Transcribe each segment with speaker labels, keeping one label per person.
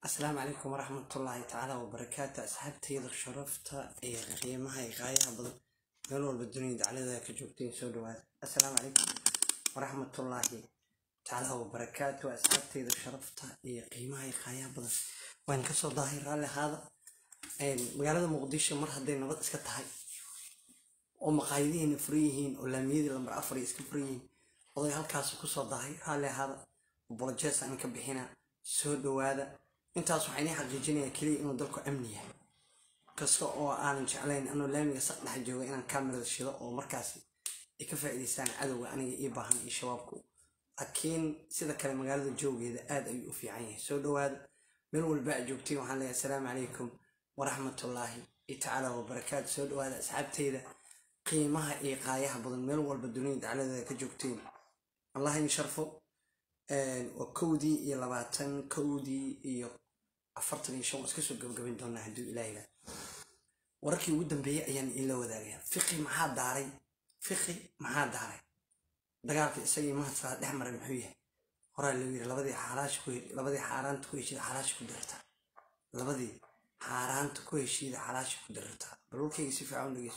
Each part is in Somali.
Speaker 1: السلام عليكم ورحمة الله تعالى وبركاته. أصحابتي إذا شرفت قيمها غاية بدل قالوا بالدنيا على ذاك جوتين سودوات. السلام عليكم ورحمة الله تعالى وبركاته. أصحابتي إذا شرفت قيمها غاية بدل وين كسر ظاهر على هذا مقالة مقدشة مرة هدينا نبض إسكتهاي ومقايدين فريهين ولاميد لما أفري إسكفريين وضي هالكاس كسر ظاهر على هذا وبرجاس عن كبحنا سودوات. intaas waxay inay xaqiijinayaan kaliya inuu dalku amni yahay kasto oo aan jeclayn inuu laamiga saq dhex joogo inaan kaamirada shido oo markaas ay ka faa'iideystaan cadawga aniga ii baahan iyo shabaabku laakiin sida kale magaalada joogeeda aad ayuu u fiican yahay soo dhawaada meel walba joogtiin waxaan leeyahay assalaamu calaykum waraxmatullaahi tacaala wabarakaatu. soo dhawaada asxaabteyda qiimaha iyo qaayaha badan meel walba dunida dacaladeeda ka joogtiin allah in sharfo وكودي إلى 20 كودي إيو أفرتني شو أسكسو قبل دونا هدو إلهي وركي ودن بيه أيان إلا وذاقيا فقي محاد داري فقي محاد داري دقالك إساقي مهد فهد دحمر المحوية ورا اللي لبدي حاراش كوي لبدي حاران تكوي شيد حاراش كدرتا لبدي حاران تكوي شيد حاراش كدرتا بلوكي يسيف عون لقيس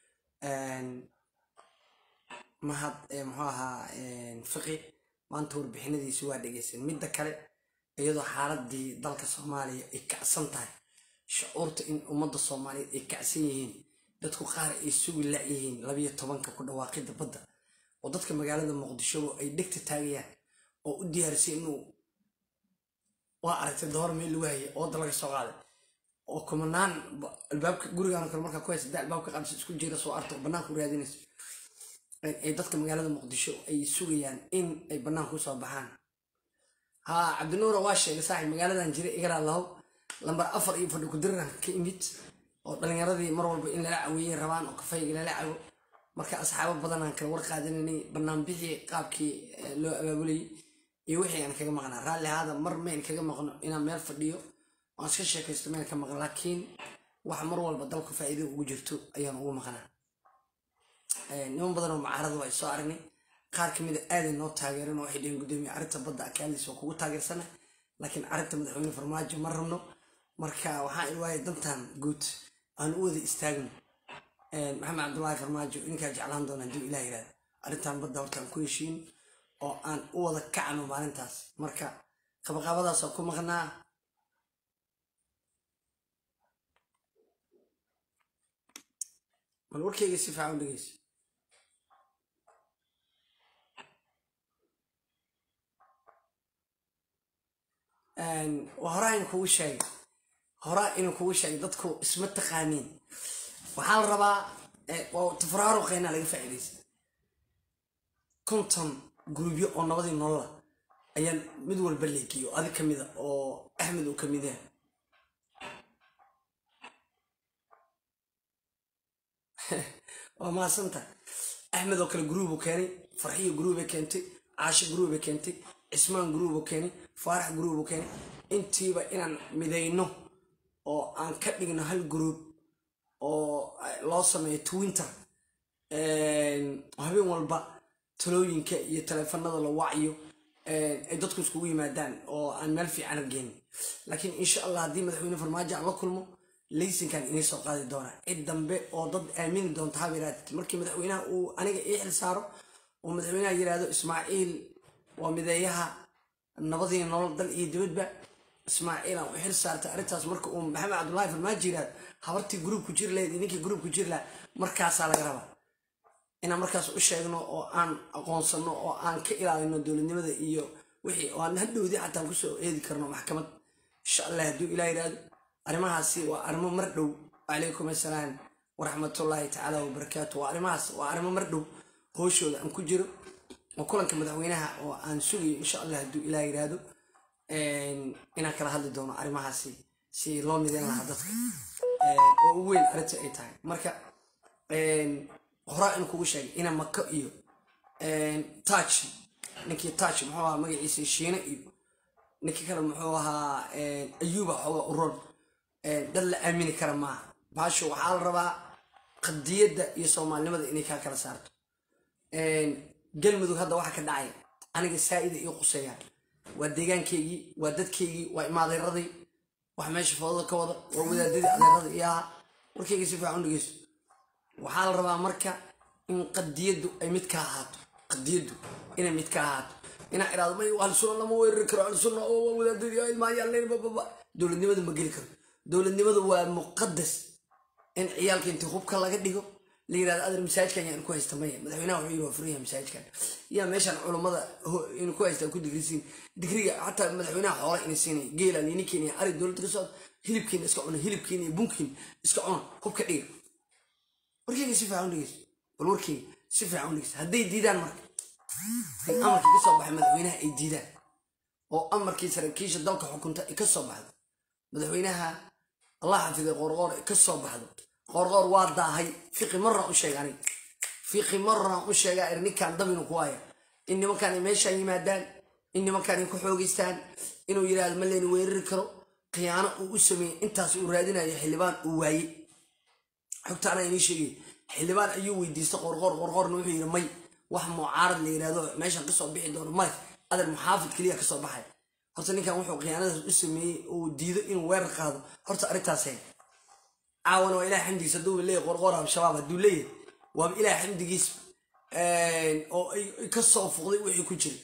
Speaker 1: مهد محوها فقي maanta warbixinadiisu waa dhageysan midda kale iyadoo xaaladii dalka Soomaaliya ay kacsan tahay shucuurta in ummadda Soomaaliyeed ay kacsan yihiin dadku qaar ay sugi laayihiin 12 ku dhawaaqida badda oo dadka magaalada Muqdisho ay dhigta taagayaan oo u diyaarsan inuu waa aragtay door meel lagu hayay oo dalaga soo qaaday oo kumanaan albaabka gurigaan kale marka ku haysta albaabka qabsi isku jira soo arto banaanka u raadinayso ay dadka magaalada Muqdisho ay sugayaan in ay banaanka ku soo baxaan ha Cabdinuur waa sheegay saaxiib magaaladan jiray igara lahow lambar 4 iyo fadhi ku diran ka imid oo dhalinyaradii mar walba in la caawiyay rabaan oo kafayga la caawo marka asxaabo badan aan kala war qaadanay banaan bixi qaabkii loo abaabulay iyo wixii aan kaga maqnaa raali hada mar meen kaga maqno inaan meel fadhiyo oo iska sheekaysto meel ka maqan laakiin wax mar walba dalku faa'iido ugu jirto ayaan ugu maqnaa نوم بدن ومعارض وإسوا أرني قار كمية آذي نو تاجرين واحد ينقدمي عرض بدأ كالي سوكو تاجر سنة لكن عرض مدحوني فرماج مرمنو مركا وحاء الوايد دمتان قوت أن أوذي استاجن محمد عبد الله فرماج إنك جعلان دون هدو إلهي راد عرضتان بدأ وكان كويشين أو أن أوذا كعنو مالنتاس مركا قبقا بدا سوكو مغنا من وركي يسيف عون لقيس وهراء إنكو شيء هراء إنكو شيء ضدكو اسم التقانين وحال ربا وتفرارو قينا لغي فعليس كنتم جروبيو أو نبضي من الله أيان مدول بليكيو هذا كميدا أو أحمد وكميدا وما سنتا أحمد وكل جروب كاني فرحية جروب كانتي عاش جروب كانتي اسمان جروب كاني فارح جروب كاني انتي بقينا مدينه أو عن كتبنا هالجروب أو لازم توينتر وهبي والبا تلوين كي يتلفون هذا الوعي عدتكم سكوي مادان أو عن ملفي عن الجيم لكن إن شاء الله دي مدحوين فرماجة الله كل مو ليس كان إني سوق هذه الدورة الدم أو ضد آمين دون تعبيرات مركي مدحوينها وأنا إيه صاروا ومدحوينها يرادوا إسماعيل ومذيها النبضي النور ضل يدود بقى إسماعيل وحيل صارت أرتاس مرك محمد عبد الله في الماجيرات حضرتي جروب كتير لا دينيكي جروب كتير لا مركز على جربه أنا مركز أشياء أو أن أقنصنا أو أن كإلى إنه دول النمذ إياه وحي وأن هدو ذي حتى نقصه إيه ذكرنا محكمة إن شاء الله هدو إلى إراد أرماهاسي وأرمو مردو عليكم السلام ورحمة الله تعالى وبركاته وأرمو مردو هوشو أن كجرو وكلن كمدحوينها وأن سوي إن شاء الله هدو إلى إرادو إن كلا هذا دون أرماهاسي سي لون مدين لها دتك وين أردت أي تاي مركا هراء إنكو شيء إن مكة إيو تاتش نكي تاتش محوها مجلس الشينة إيو نكي كلام محوها أيوبا هو الرد دل أمين كرما باشو حال ربا قدية يسوع لماذا إني كلا صارت قلمدو هذا واحد كدعي أنا السائد يقصيان وديجان كيجي ودت كيجي وإمادة رضي wax meesha fawda ka wada waa wadaadadii adeerada iyaa warkayga si fiican u dhegeyso waxaa la rabaa marka in qadiyadu ay mid ka ahaato qadiyadu inay mid ka ahaato inaa iraado may wal sunna lama weerari karo al sunna oo wadaadadii ay ma yaaleen baba dowladnimadu ma geli karo dowladnimadu waa muqaddas in ciyaalka inta hubka laga dhigo la yiraahdo adar masaajidkan yaan ku haysta maya madaxweynaha wuxuu yiri furiya masaajidkan yaa meeshan culimada in ku haysta ku digrisiin digriga hatta madaxweynaha xoolo in siinay geela ninkii ari dowladda ka soo hilibkiina iska cuna hilibkiina iyo bunkiina iska cuna hubka dhiga warkayga si fiican u dhegeyso bal warkayga si fiican u dhegeyso hadday diidaan marka in amarkii ka soo baxay madaxweynaha ay diidaan oo amarkii saraakiisha dalka xukunta ay ka soo baxdo madaxweynaha allah xafiday qorqor ka soo baxdo qorqor waa daahay fiqi marra u sheegay fiqi marra u sheegay ninkan dabinu ku haya in nimankan meesha yimaadaan in nimankan ku xoogeystaan inuu yiraahdo ma leen weerari karo qiyaano uu u sameeyay intaas uu raadinayo xildhibaan uu waayay xogtaana inii sheegay xildhibaan ayuu weydiistay qorqorna wuxuu yiri may wax mucaarad la yiraahdo meeshan ka soo bixi doono may adan muxaafid kaliya ka soo baxay horta ninkan wuxuu qiyaanadaas u sameeyay uu diido inuu weerar qaado horta arintaas عاون وإلى حمدي صدوق اللي غرغرة بشباب الدولية وإلى حمدي جسم أو يكسر فضي وحي كجري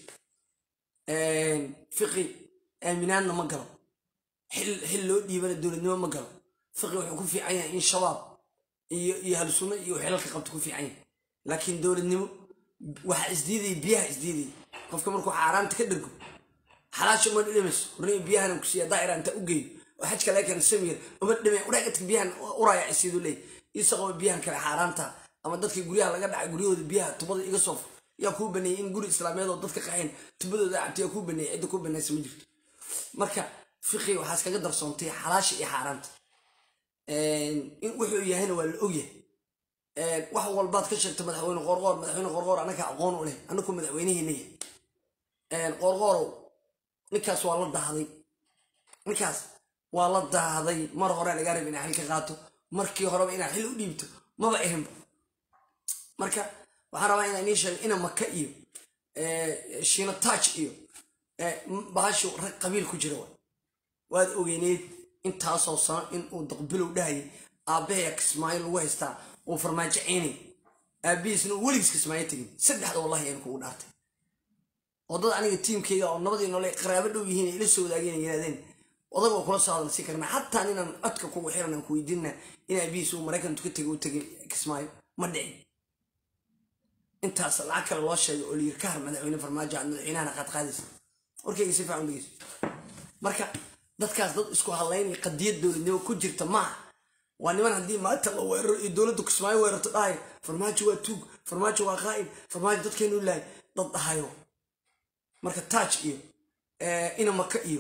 Speaker 1: فقي منان ما قرب حلو دي بلد الدولة نما ما قرب فقي وحكون في عين إن شباب يهلسون يحلك قبل تكون في عين لكن دولة نما واحد إزديدي بيها إزديدي قف كمركو حرام تكدركو حلاش ما نلمس ورني بيها نمكسية دائرة أنت أوجي وحاجة لكن سمير وما دمي ورقة بيها ورايا يسيدوا لي يسقوا بيها كلا حرامتها أما ضدك يقوليها لا قدع يقوليه بيها تبض يقصف يكون بني إن قول إسلامية ضدك قاين تبض ده عتي يكون بني عند يكون بني سمجر مركا فقه وحاسك قدر صنتي حلاش إيه حرامت إن وحي يهنا والأوجه وحول البعض كشرت مدحوين غرغور أنا كأقون وله أنكم مدحوينه نية غرغور نكاس والله ده هذي نكاس والله ده هذي مرة هراء لقارب إن أهلك قاتو مركي هراء إن أهل وديمتو ما بقيهم مركا وحرام إن نيشان إنا مكائيو شين التاج إيو باشو قبيل كجروان واد أوجينيد إن تاسو صان إن ودقبلو داي أبيك إسماعيل ويستا وفرماج عيني أبي سنو وليس إسماعيل تجين سد هذا والله ينكو نارته وضد عني التيم كيا ونبضي إنه لي قرابة لو يهين إلى السود أجين ينادين وضربوا كل صار السكر حتى أننا أتكلم وحيرنا كويدنا إن أبي سو مريكان تكتج وتجي إسماعيل مدعي أنت أصل عكر الله شيء يقول يركها مدعوين فرماج عن العنان قد قادس وركي يصير عن بيس مركا ضد ضد إسكو هالين قد يدوا إنه كجر تماع وأنا ما عندي ما أتلا الدولة تكسماي ويرتقاي فرماج وتوج فرماج وخائن فرماج ضد كانوا لا ضد هايو مركا تاج إيو إنا مكة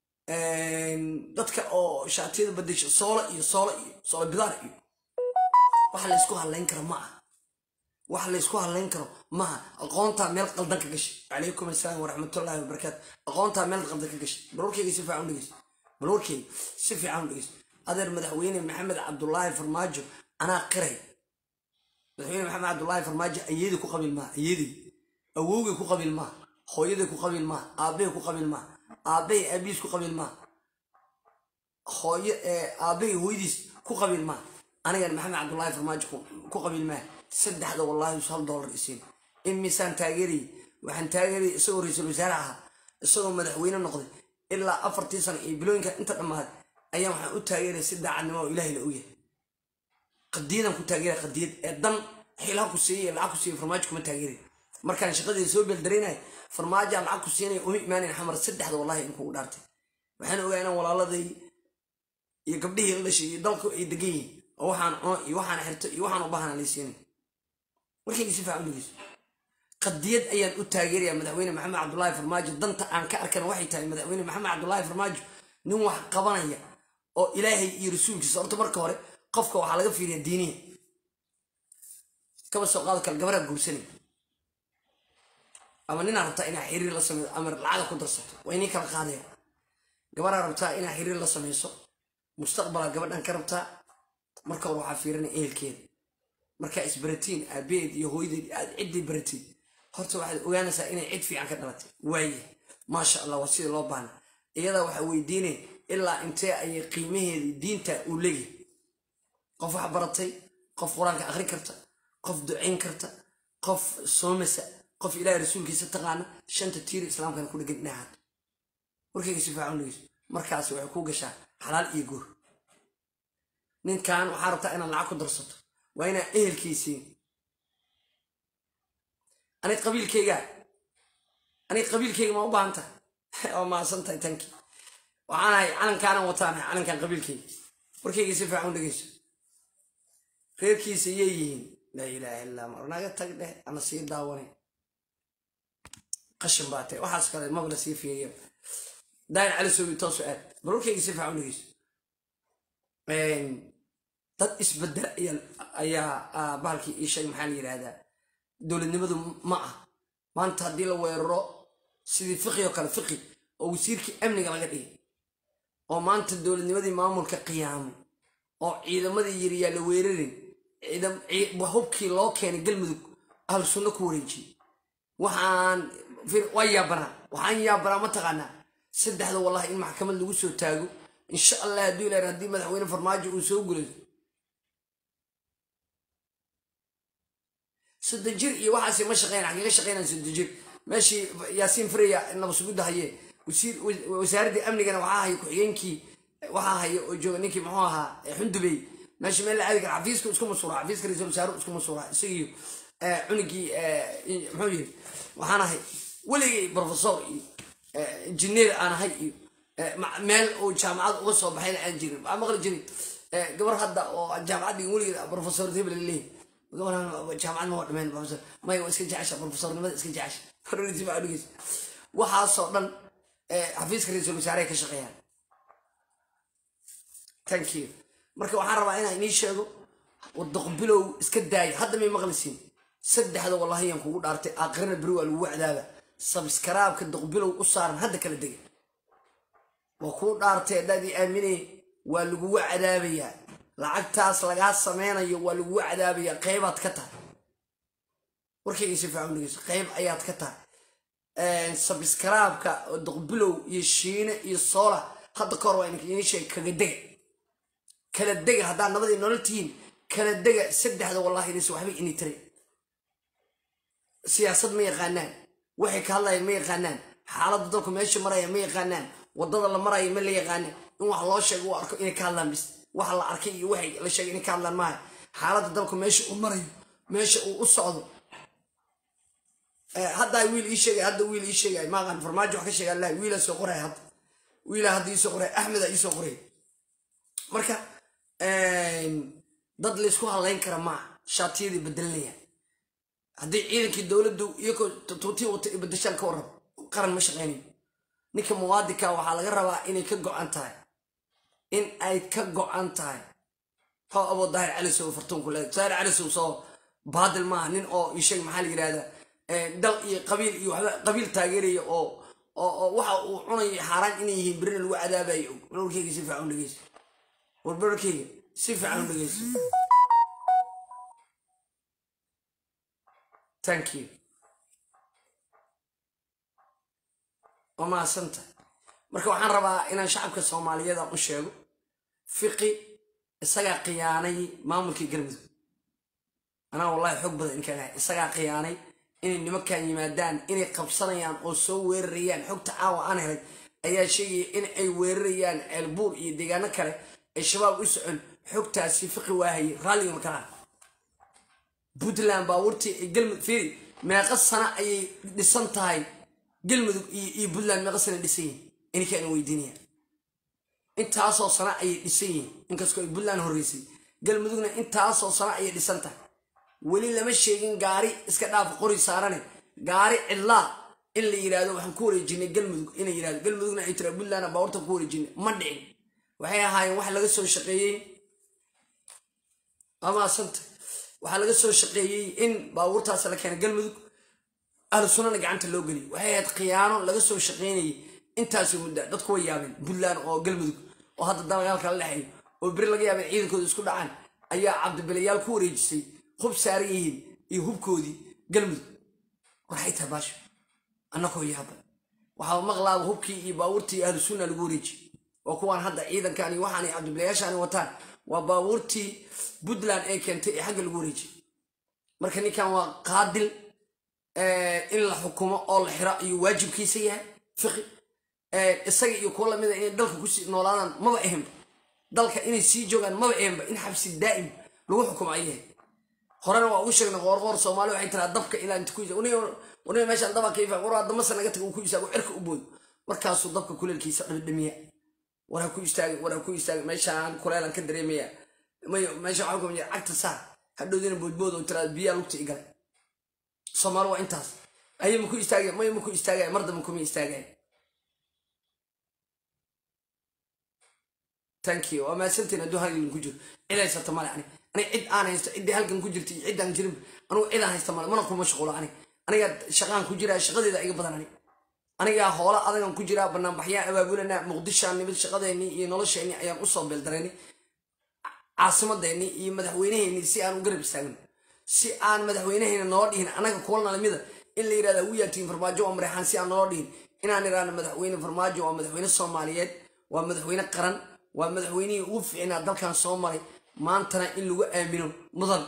Speaker 1: dadka oo shaatiyada badisho soola bidaar iyo wax la isku haleyn karo ma aqoonta meel qaldan ka gashay alaykum asalaam wa rahmatullahi wa barakatuh aqoonta meel qaldan ka gashay balwarkayga si fiican u dhigis adeer madaxweyne maxamed cabdullaahi farmaajo ana qiray madaxweyne maxamed cabdullaahi farmaajo ayadii ku qabil ma ayadii awowgii ku qabil ma hooyadii ku qabil ma aabbe ku qabil ma أبي أبيس كقبل ما خوي أبي ويديس كقبل ما أنا يعني محمد عبد الله فرماج كقبل ما سد هذا والله يوصل دولار إسين إمي سان تاجري وحن تاجري سوري سلوزارها الصوم مدحوين النقد إلا أفرتين سنة يبلون أنت لما أيام حن تاجري سد عن ما إلهي الأوية قدينا كنت تاجري قديد الدم حيلها كسية العكسية فرماج كم تاجري مركان شقدي يسوي بالدرينة فرماج العكس السيني ومي ماني حمر السد هذا والله إنكو دارتي وحنا ويانا ولا الذي يقبله إلا شيء ضلكوا يدقيه يوحنا حرت يوحنا وبهنا ليسيني ولكن يسيف عمليس قد يد أيام التاجر يا مدحوين محمد عبد الله فرماج ضنت عن كأركن وحي تاني مدحوين محمد عبد الله فرماج نوح قبانية أو إلهي يرسولك صارت مركورة قفك وحلقة في الدينية كما سوقاتك الجبرة بقوسني أما نينا ربطا إنا حرير لسمي أمر العادة كنت رصدت وإني كان قادية قبرا ربطا إنا حرير لسمي سو مستقبلا قبرنا كربطا مركا وروحا فيرنا إيه الكيد مركا إسبرتين أبيد يهويدي عدي برتين هرتو واحد ويانسا إنا عد في عنك دلتي وايه ما شاء الله وسيد الله بانا إيضا وحا ويديني ilaa intee ayay qiimaheedii diinta uu leeyahay qof wax baratay qof qur-aanka akhri karta qof ducayn karta qof soomasa qof ilaahay rasuulkiisa taqaana shanta tiir islaamkana ku dhegan dhinacaad warkayga si fiican u dhegeyso markaasi waxay ku gashaa xalaal iyo guur ninkan waxaa rabtaa inaad lacag ku darsato waa inaa ehelkiisiin aniga qabiilkayga ma u baahan tahay oo maasan tahay tankii waxaan ahay calankaanan wataanahay calankan qabiilkayga warkayga si fiican u dhegeyso reerkiisa yay yihiin laa ilaaha illaa mar naga tag dheh ana sii daawanay qashin baa tahay waxaas kale mabla sii fiiriya daayin cali soobi toosu aad bal warkayga si fiican u dhegeyso dad isbedel ayaa bahalkii ii sheeg maxaa la yidhaahdaa dowladnimadu ma ah maanta haddii la weeraro sidii fiqi oo kale fiqi oo wasiirkii amniga laga dhigay oo maanta dowladnimadii maamulka qiyaamay oo ciidamadii yiriyaa la weerarin hubkii loo keenay galmudug ahlu sunno ku wareejiyey waxaan yaabanaa ma taqaanaa saddexda wallahi in maxkamad lagu soo taago insha allah hadduu ilaahay haddii madaxweyne farmaajo uu soo gulayso soddon jir iyo waxaasi ma shaqeynaa xaqiiqa shaqeynaan soddon jir meeshii yaasiin freya nabasugudda haye wasaaraddii amnigana waxaa haya ku-xigeenkii waxaa haya oo jooga ninkii muxuu ahaa xundubey meesha meel la aadi kara xafiiska isku masuura xafiiska ra-iisul wasaaruhu isku masuura isagiyo cunugii muxuu yiri waxaan ahay weligay professor iyo injineer aan ahay iyo meel uu jaamacad uga soo baxayna aan jirin waxaa maqli jiray gabar hadda oo jaamacad weligeed professor hebel leeyahay jaamacad ma waa dhameen professor maya waa iska jecesha professornimada iska jecesha horreysi baa dhigaysa waxaasoo dhan xafiiska ra-iisul wasaaraha ka shaqeeyaan thank you marka waxaan rabaa inaan inii sheego wadaqbilow iska daaya hadda may maqlisiin saddexda wallahi yaan kugu dhaartay aakhirana beri waa lagu cadaaba sabskaraabka daqbilow u saaran hadda kala dega waa kuu dhaartay haddaadii aaminay waa lagugu cadaabayaa lacagtaas lagaa sameynayo waa lagugu cadaabayaa qaybaad ka tahay warkayga si fiican dhegeyso qayb ayaad ka tahay sabskaraabka daqbilow iyo shiine iyo soola hadda kahor waa inii sheeg kala dega haddaad nabadii nolol tihiin kala dega saddexda wallahi inaysa waxba inii tiri siyaasad ma yaqaanaan waxay ka hadlayaan ma yaqaanaan xaaladda dalku meesha maraya ma yaqaanaan waddada la maraya ma la yaqaanin in wax loo sheego u arko inay ka hadlaan bis waxa la arkay iyo waxay la sheegay inay ka hadlaan maaha xaaladda dalku meesha uu marayo meesha uu u socdo hadda wiil ii sheegay maaqan farmaajo wax ka sheega allah wiila soo qoray hadda ii soo qoray axmed ii soo qoray marka dad laysku hadlayn kara maaha shaatiyadii bedelanaya haddii ciidankii dowladdu iyagoo tuutii wata ay bedeshaan ka warrab qaran ma shaqeynayo ninka muwaadinka waxaa laga rabaa inay ka go-an tahay in ay ka go-an tahay how aboo daahir calisow fartuunku leedahay daahir calisow soo baadil maaha nin oo isheeg maxaa la yidhahdaa dal iyo qabiil iyo waxba qabiil taageeraya oo waxa uu cunayo xaaraan inay yihiin berina lagu cadaabayo warkayga si fiican u dhegeyso warbarkayga si fiican u dhegeyso thank you وما سنت marka waxaan rabaa inaan shacabka Soomaaliyeed u sheego fiqi isaga qiyaanay maamulkii galmudug ana wallahi xog badan kana isaga qiyaanay in nimankan yimaadaan inay qabsanayaan oo soo weerarayaan xogta caawa aan helay ayaa sheegay in ay weerarayaan elbuur iyo deegaano kale ay shabaab u socon xogtaasi fiqi waahay raaliga ma kala Puntland baawartii galmudug fiiri meeqa sano ayay dhisan tahay galmudug iyo Puntland meeqa sano dhisay in keen weydiinaya intaasoo sano ayay dhisay inkastoo ay Puntland horeysay galmudugna intaasoo sano ayay dhisan tahay weli lama sheegin gaari iska dhaaf qori saarane gaari cidla in la yiraahdo waxaan ku wareejinay galmudug in la yiraahdo galmudugna ay tira Puntland baawarta ku wareejinay ma dhicin waxay ahaayeen wax laga soo shaqeeyay ama santa waxa laga soo shaqeeyay in baawartaas la keenay galmudug ahlu sunnada gacanta loo galiyo waxay ahayd khiyaano laga soo shaqeynayay intaas muddo dadku way yaabeen Puntland oo galmudug oo hadda dagaalka la dhaxay oo bir laga yaabay ciidankooda isku dhacaan ayaa cabdibilayaal ku wareejisay hub saariyiin iyo hubkoodii galmudug waxay tabaasho annakoo yaaba waxa maqlaa hubkii iyo baawartii ahlu sunna lagu wareejiyay وكوان هذا عيدا كان يوحني عبد البلاياش أنا وطان وباورتي بدلان أي كانت حق الجوريج مركني كان قادل إلا حكومة أو الحراء يواجب كيسيها فقي السجى يقول من إن دلك كوسي نولانا ما بأهم دلك إن السيجوان ما بأهم إن حبس الدائم لو حكم عليه خرنا وأوشك نغور سومالي وعين ترى دبك إلى أنت كويس وني ماشي دبك كيف ورا دمس نجتك وكويس وعرك أبود مركز دبك كل الكيس الدمية ولا كويس ماشي كلنا كدريمية ماشي عقب عكت الساعة هدو دين بود وترى بيا لوقت إيجار سومالي وعين تاس أي مكو يستاجي ما يمكو يستاجي مرد مكو يستاجي thank you وما سنتنا دو هاي الكوجر إلى ستمال يعني أنا أنا إدي هالكن كوجرتي عد عن جرب أنا إذا هيستمال ما نكون مشغول يعني أنا قد شغال كوجرة شغلي ذا أيقظ أنا يا حولا أنا كوجرة بنا بحياة بقول أنا مقدش عن نبي شغلي إني ينولش إني أيام أصاب بالدراني عاصمة ديني يمدحوينه إني سي أنا قرب استعمل سي أنا مدحوينه هنا نورد هنا أنا كقولنا لميذا اللي يراد ويا تيم فرماجو أمريكان سي أنا نورد إن أنا رأنا مدحوين فرماجو ومدحوين الصوماليات ومدحوين القرن ومدحويني وف إن هذا كان صومالي ما أنتنا إلا وآمنوا مضر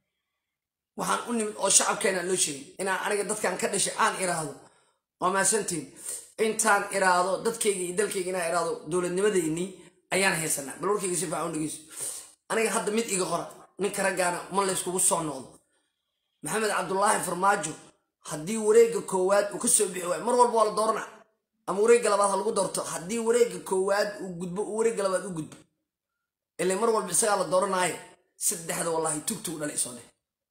Speaker 1: وحن أني من الشعب كان لوشي إن أنا قد كان كذا شيء عن إرادة وما سنتين إنتان إرادة دتكي دلكي إنا إرادة دول النمذج إني أيان هي سنة بلورك يجيب عون يجيس أنا حد ميت إيجارة نكرجانا ما ليش كوب صنعود محمد عبد الله فرماجو حدي وريق كواد وكسر بيعوى مرة والبوال دورنا أم وريق لبعض الجود دورته حدي وريق كواد وجود وريق لبعض وجود اللي مرة والبسيا على دورنا هاي سد هذا والله توك ولا ليسونه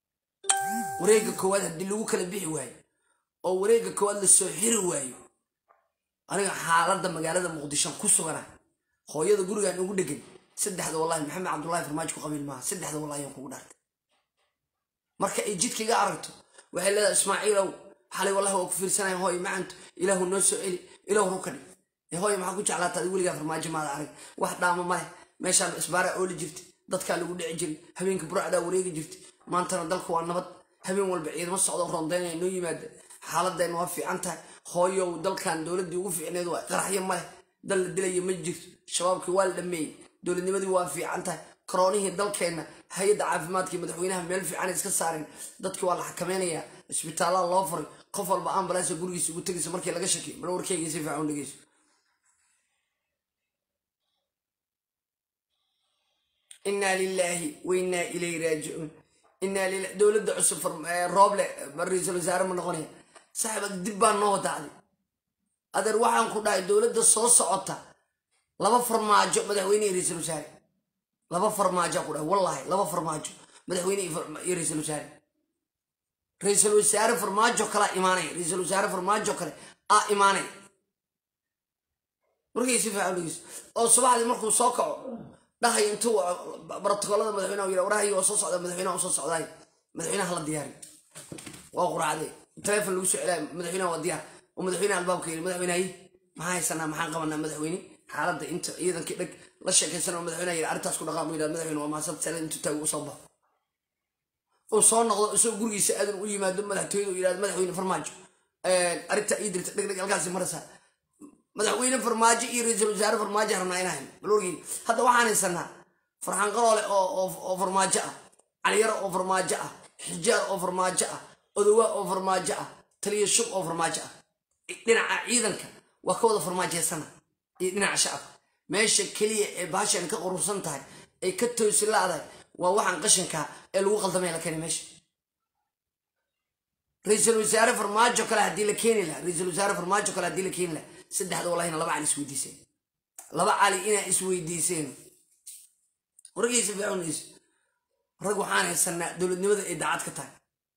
Speaker 1: وريق كواد حدي اللي وكل بيعوى أو وريق كواد للسحر وايو أنا حالة مجالات مقدشان كسرنا خويا ذا جورج أنا أقول لك سد هذا والله محمد عبد الله فرماجو قبل ما سد هذا والله يوم كودارت marka ay jidkiga aragto waxay leedahay Ismaaciilow xalay wallahi oo ku fiirsanay hooy maanta ilaahu noo soo eli ilaahu rukani hooy maxaa ku jeclaatay wiliga farmaajo ma arag wax dhaamo ma leh meeshaan isbaara oo la jirtay dadka lagu dhici jiray habeenka burcada wareegi jirtay maantana dalku waa nabad habeen walba ciidamo socdo rondeynay noo yimaad xaaladeen waa fiican tahay hooyow dalkan dawladii ugu fiicneed waa qaraxyo ma leh dal la dilay ma jirto shabaabkii waa la dhameeyay dawladnimadii waa fiican tahay كرونيه دلكنا هيدا عافمات كي مدحوينها ميل في عن إسكت صارين دتك والله حكمينيا إسبيتال الله فر قفل بقام بلاش يقول جيس يقول تجلس مركي لقى شكي بنور كي جيس يفعلون جيس إنا لله وإنا إليه راجعون إنا لله دولة عصف الرابلة مريز الوزارة من غنية صاحب الدبان نوض علي هذا الواحد كنا دولة الصوص عطا لما فرما جو مدحويني رئيس الوزراء لما فرماجة قوله والله لما فرماجة مدحويني يرئيس الوزراء رئيس الوزراء فرماجة كلا إيماني رئيس الوزراء فرماجة كلا إيماني مركي يسيفها أوليس أو صباح المركو صاقع ده ينتو برتقالة مدحوينه ويلا وراهي وصوص على مدحوينه وصوص على مدحوينه هلا دياري وأقرأ عليه تلفن لوش إعلام مدحوينه وديار ومدحوينه الباب كيل مدحوينه هي ما هي سنة ما حنقمنا مدحويني حالة أنت إذا كده لا شك سنة مدحوينه يعرف تسكن رقم إلى مدحوينه وما صدق سنة أنت تجو صبا وصار سو جوري سأل ويجي ما دم مدحوينه إلى مدحوينه فرماج أردت إيد تقدر الجالس مرسا مدحوينه فرماج يريد الوزارة فرماج هرناينهم بلوري هذا واحد سنة فرحان قال أو فرماج على يرى أو فرماج حجار أو فرماج أدواء أو فرماج تلي الشوق أو فرماج لنا عيدنك وكود فرماج سنة لنا عشاء ماشي كلية باشا إنك قروسان تاعي أي كتو يسلا هذا وواحد قشنك الوقت ضمي لكني ماشي رئيس الوزراء فرماجو كلا هدي لكيني له رئيس الوزراء فرماجو كلا هدي لكيني له سد هذا والله هنا لبع على سويديسين لبع على إنا سويديسين ورئيس الفعونيس رجوا حاني السنة دول النمذج إدعات كتاع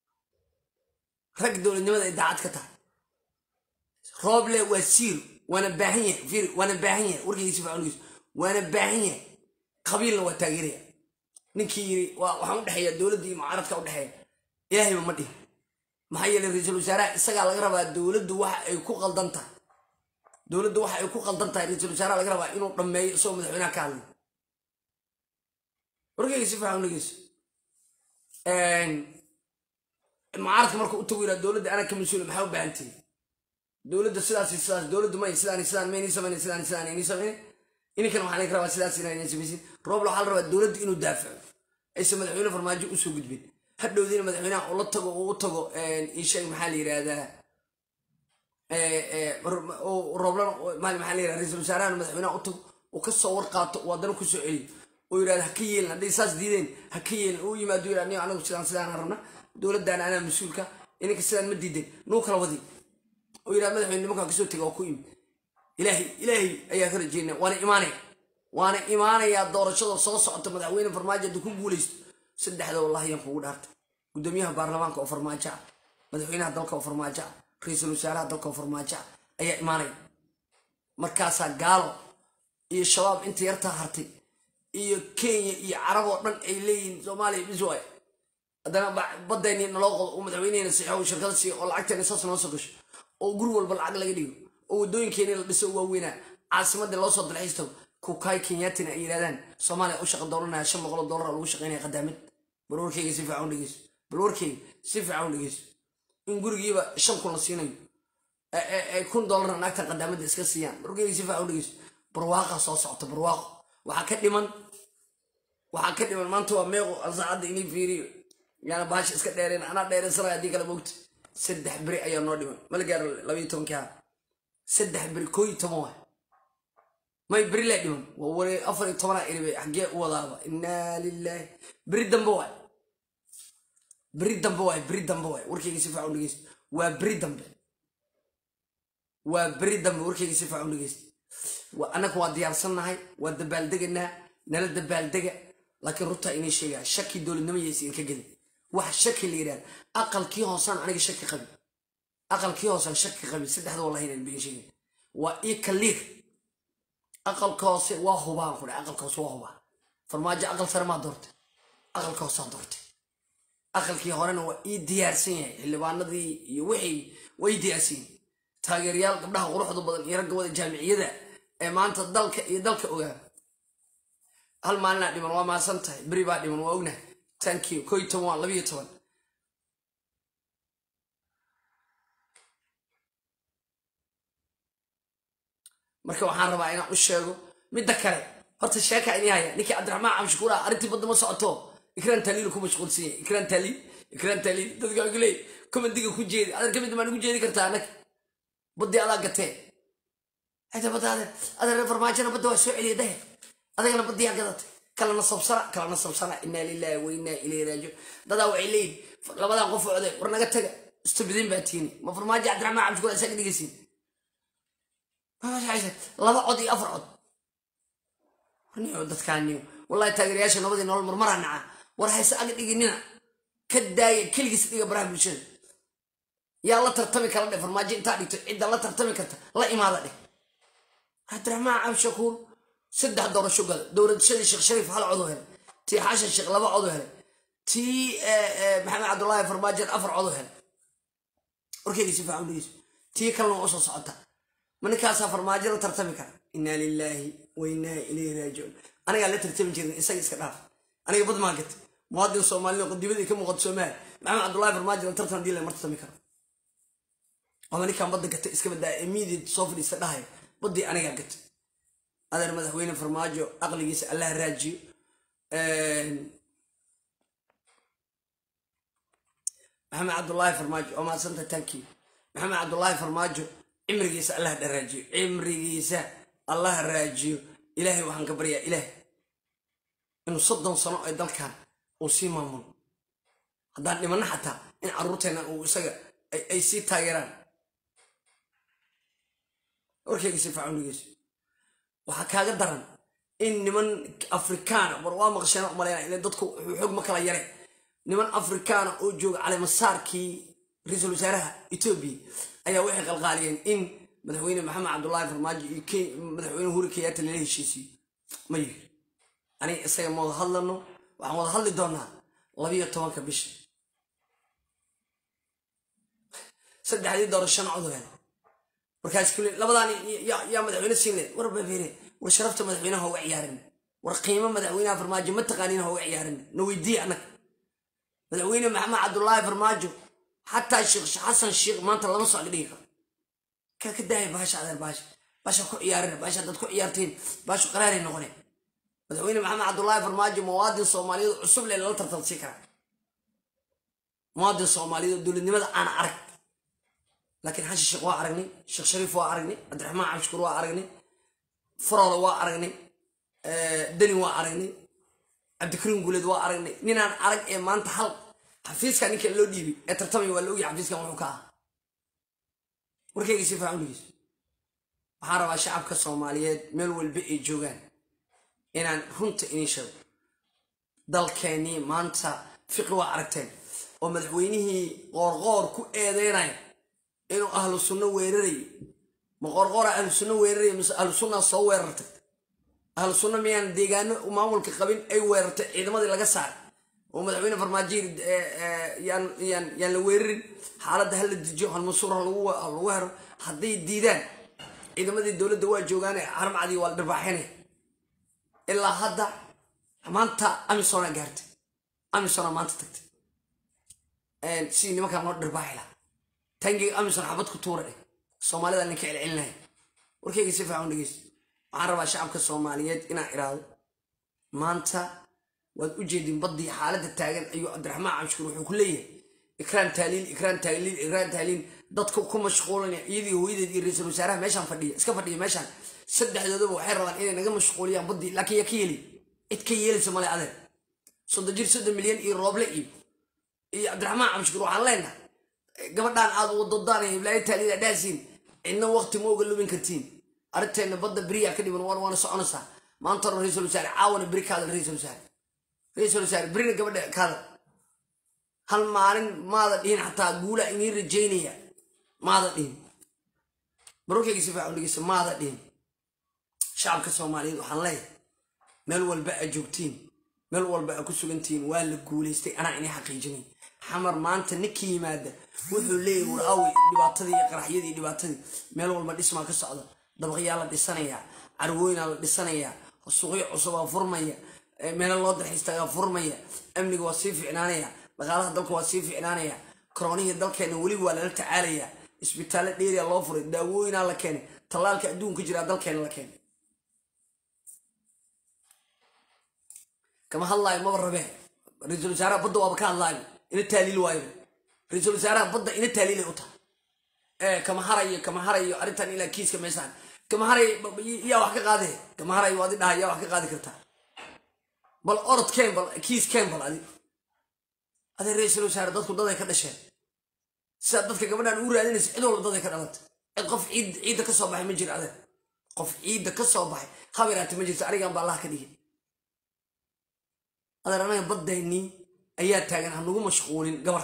Speaker 1: رج دول النمذج إدعات كتاع رابله وسير وانا باهية فير وانا باهية ورئيس الفعونيس وانا باهية قبيلة وتاجرية نكيري وحمد حياة الدولة دي معارضة كون حياة إلهي ممدي ما هي اللي رجال الوزراء سجى على جربة الدولة دوح يكون غلطنتها دولة دوح يكون غلطنتها رجال الوزراء على جربة إنه لما يسوي مدحونا كان ورجع يسيف عن نجس معارضة مركو أتوي الدولة دي أنا كمسؤول محاول بعنتي دولة السلاس السلاس دولة ما يسلاني سلان مين يسمعني سلان سلان يعني يسمعني كانوا عليك روا سلاس إنه يسميسين روب له حال روا الدولة إنه دافع إيش مدحونا فرماجو أسوق جدبين هدو ذين مدحونا والله تجو إيش محلي هذا روبلان مال محلي رئيس الوزراء مدحونا أطو وكسر ورقات وادنا كسؤالي ويراد هكيل هذي ساس ديدين هكيل ويما دور أني أنا وسلان سلان هرنا دولة دان أنا مسؤولك إنك سلان مديدين نوكل وذي ويراد مدحونا ممكن كسر تجاوكوين إلهي أي آخر الجنة وأنا إيماني يا دور الشغل صوص أنت مدحونا فرماجة دكون بوليس سد حدا والله ينفعون هرت قداميها برلمان كوفرماجة مدحونا هذا كوفرماجة رئيس الوزراء هذا كوفرماجة أي إيماني مركزها قالوا إيه الشباب أنت يرتاحرتي إيه كينيا إيه عرب وطن إيلين زمالي بزواي هذا بدأني نلاقي ومدحونا نسيحوا شركات سي والعكت نصاص نصقش وقروا بالعقل جديد ودوين كينيا اللي بيسووا وينا عاصمة الله صد الحيستو كوكاي كينياتنا إيران صومالي أوشق دورنا شم غلط دولار وشقيني قدامت بلوركي سيفعون لجيس بلوركي سيفعون لجيس إن قروا جيبا شم كل صيني يكون دولار ناكتر قدامت إسكسيان بلوركي سيفعون لجيس برواقة صوصة برواقة وحكت لمن ما أنتوا ميغو الزعاد إني فيري يعني باش إسكت دايرين أنا دايرين سرايا ديك الموت سدح بري أيام نودي ما لقى لبيتهم كها سدح بري كوي تموه ما يبري لا ديهم وهو أفر طبعا إلي حقي وضعه إنا لله بريد دمبوي وركي يسفعون لجيس وبريد دمب وركي يسفعون لجيس وأنا كوا ديار صنعي والدبال دقنا نال الدبال دق لكن رتا إني شيء شكي دول النمي يسين كجدي واحد شكل اللي أقل كيهو صان أنا شكي قبل أقل كيهو صان شكي قبل سد هذا والله هنا البين شيء وإيكليك أقل كوس وهو باخذ أقل كوس وهو فرماجة أقل سر ما دورت أقل كوس دورت أقل كيهو أنا وإيديارسين اللي بانضي يوحي وإيديارسين تاجر ريال قبلها وروح ضد يرجع الجامعية ذا ما أنت يدلك أوجا هل ما لنا دي من وما سنته بري بعد من وأونا تانكيو كوي تموال لبيه تموال marka waxaan rabaa inaan u sheego midda kale horta sheeka in yahay ninka Abdiraxmaan Camshkuura arintii badda ma socoto ikran taliil ku mashquulsan yahay ikran taliil dadka galay komandiga ku jeedi adan kamid ma ugu jeedi kartaa anag baddi ala gatay hada badada adan farmaajana badda waa soo celiyaday adagana baddi yaa gadatay kalana sabsara inna lillahi wa inna ilayhi raaji'un dada way leeyid labadan qof oday war naga taga istibidin baatiini ma farmaajo Abdiraxmaan Camshkuura isaga dhigaysiin ما شايف لا بعضي أفراد هني عدت كانيو والله تاجر ياشن نبضي نول مرمرة نعى وراح يسأل يجينا كداي كل جسد إبراهيم بشر يا الله ترتمي كلام فرماجين تاني إذا الله ترتمي كرت لا إمارة دي هتروح مع عم شكور سد هالدور الشغل دور الشيخ شريف هالعضوهن تي حاشا الشيخ لا بعضوهن تي محمد عبد الله فرماجين أفر عضوهن أوكي يسيف عمليس تي كلام أصلا صعدة من كاسا فرماجر ترتمي كان إنا لله وإنا إليه راجعون أنا قال لا ترتمي جرين إسقيس كناف أنا قبض ما قلت مواطن صومالي قد يبدي كم قد سومال محمد عبد الله فرماجر ترتمي دي لما ترتمي كان وأنا كان بدي قلت إسكب دا إميدي صوفي استداهي بدي أنا قلت هذا المدحوين فرماجر أغلى يسأل الله راجع محمد عبد الله فرماجر وما سنت تنكي محمد عبد الله فرماجر عمريجيس الله دراجيو عمريجيس الله راجيو إلهي وحن كبريا إله إنه صدق صنع أيضا كان وسيما من هذا لمن حتى إن عروتنا وسجى أي سي تايران أوكي جيس فعلوا جيس وحكى درن إن من أفريقيا بروا مغشنا ملايين إلى ضدكوا حكم كلا يري نمن أفريقيا أوجو على مسار كي رئيس الوزراء إثيوبيا ayaa waxay qalqaaliyeen in madaxweyne maxamed cabdullaahi farmaajo iyo madaxweyne Uhuru Kenyatta la heshiisiyo ma yiri ani isaga ma hadlano waxaan wada hadli doonaa 12 bisha saddexdii doorasho codweyn markaas kale labadan yaa madaxweyne siinay war baabire war sharafta madaxweynaha oo ciyaarin war qiimo madaxweynaha farmaajo ma taqaaniin oo ciyaarin no weydii anag madaxweyne maxamed cabdullaahi farmaajo حتى الشيخ حسن الشيخ ما أنت الله مصعد ليك كداي باش على الباش باشا كو عيارين باشا دad ku ciyaarteen baashu qaraarey noqonay madaxweyne maxamed cabdullaahi farmaajo muwaadin Soomaaliyeed cusub leh la tartansi kara muwaadin Soomaaliyeed dowladnimada aan arag laakiin xashi sheekh waa aragnay sheekh shariif waa aragnay abdiraxmaan cabshukur waa aragnay farooda waa aragnay dani waa aragnay cabdikariim guuleed waa aragnay ninaan arag ee maanta hal xafiiska ninka loo dhiibay ee tartamay waa la ogyahay xafiiskan wuxuu ka ah warkayga si faaciiliis waxaan rabaa shacabka Soomaaliyeed meel walba ay joogaan inaan runta inii sheego dalkeeni maanta fiqi waa aragteen oo madaxweynihii qoorqoor ku eedeynay inuu ahlu sunna weeraray ma qoorqoor ahlu sunna weeraray mise ahlu sunna soo weerartay ahlu sunna miyaan deegaano maamulka qabin ay weerartay ciidamadii laga saaray oo madaxweyne farmaajo yaan la weerarin xaaladda hal la dejiyo hal masuur lagu weero hadday diidaan ciidamadii dowladda waa joogaan armacadii waa dhirbaaxinay ilaa hadda maanta amisona gaartay amisona maanta tagtay si nimanka loo dhirbaaxi lahaa tangiga amisona xabad ku tuuray Soomaalida ninka celcelinay warkayga si fiican dhageys waxaan rabaa shacabka Soomaaliyeed inaan iraado maanta waad u jeedin badii xaaladda taagan ayuu Cabdiraxmaan Cabshukur wuxuu ku leeyahay ikraan taaliin dadku ku mashquulan iyadii hooyadeed iyo ra'iisul wasaaraha meeshan fadhiya iska fadhiya meeshan saddexdooduba waxay rabaan inay naga mashquuliyaan badii laakiin ya kiyeli cid ka yeelayso male adeer 30 milyan iyo rooble iyo Cabdiraxmaan Cabshukur waxaan leenahay gabadhaan aad wadadaan ee Iblaahay taaliida dhaasiin inna waqti ma uga lubin kartiin aragteena badda bariya ka dhiman waana soconaysaa maanta ra'iisul wasaare caawana bari kaada ra'iisul wasaare bari gabadha kaada hal maalin maada dhihin xataa guula inii rajaynaya maada dhihin barokayga si fiican dhigaysa maada dhihin shacabka Soomaaliyeed waxaan leeyahay meel walba aad joogtiin meel walba aad ku sugantiin waa la guuleystay ana inay xaqiijinay xamar maanta ninkii yimaada wuxuu leeyahay waraawi dhibaatadii iyo qaraxyadii dhibaatadii meel walba dhisma ka socda dabaqyaal la dhisanaya carwooyina la dhisanaya suuqyo cusub oo furmaya meel loo dalxiistaga furmaya amniga waa sii fiicnaanaya dhaqaalaha dalka waa sii fiicnaanaya koroonihii dalkeena wali waa la tacaalaya isbitaalada dheeriya loo furay daawooyina la keenay talaalka adduunka jira dalkeena la keenay kama hadlaay ma barabe ra'iisul wasaaraha badda waa ka hadlaay ina taaliil waayo ra'iisul wasaaraha badda ina taaliil u tahay kama harayo arintan ila kiiska meeshan kama haray yaa wax ka qaaday kama haray waadi dhahay yaa wax ka qaadi kartaa bal orod keen bal kiis keen bal adi ra'iisul wasaare dadku dad ay ka dhasheen sida dadka gabadhan u raadinaysa cid walba dad ay ka dhalatay cid qof ciida ka soo baxay ma jiro adeer qof ciida ka soo baxay khabiraati ma jirto arigan baa Allah ka dhigay adeer anaga badayni ayaa taagan aan ugu mashquulin gabar